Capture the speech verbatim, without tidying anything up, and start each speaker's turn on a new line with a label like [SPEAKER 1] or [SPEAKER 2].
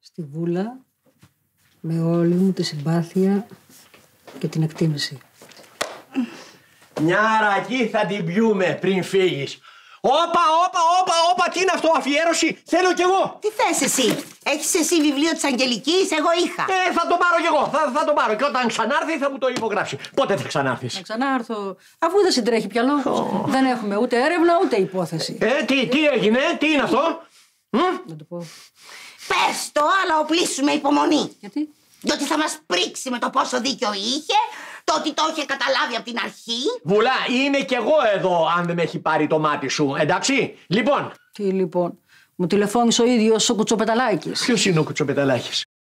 [SPEAKER 1] Στη Βούλα, με όλη μου τη συμπάθεια και την εκτίμηση.
[SPEAKER 2] Μια αρακή θα την πιούμε πριν φύγεις. Όπα, όπα, όπα, όπα, τι είναι αυτό, αφιέρωση, θέλω κι εγώ.
[SPEAKER 3] Τι θες εσύ, έχεις εσύ βιβλίο της Αγγελικής, εγώ είχα.
[SPEAKER 2] Ε, θα το πάρω κι εγώ, θα, θα το πάρω και όταν ξανάρθει θα μου το υπογράψει. Πότε θα ξανάρθεις?
[SPEAKER 1] Θα ξανάρθω, αφού δεν συντρέχει πια λόγος. Oh. Δεν έχουμε ούτε έρευνα ούτε υπόθεση.
[SPEAKER 2] Ε, τι, τι έγινε, τι είναι αυτό?
[SPEAKER 1] Να το πω.
[SPEAKER 3] Πες το, αλλά οπλίσουμε υπομονή.
[SPEAKER 1] Γιατί?
[SPEAKER 3] Διότι θα μας πρίξει με το πόσο δίκιο είχε, το ότι το είχε καταλάβει από την αρχή.
[SPEAKER 2] Βουλά, είμαι κι εγώ εδώ αν δεν με έχει πάρει το μάτι σου, εντάξει? Λοιπόν.
[SPEAKER 1] Τι λοιπόν, μου τηλεφώνησε ο ίδιος ο Κουτσοπεταλάκης.
[SPEAKER 2] Ποιος είναι ο Κουτσοπεταλάκης?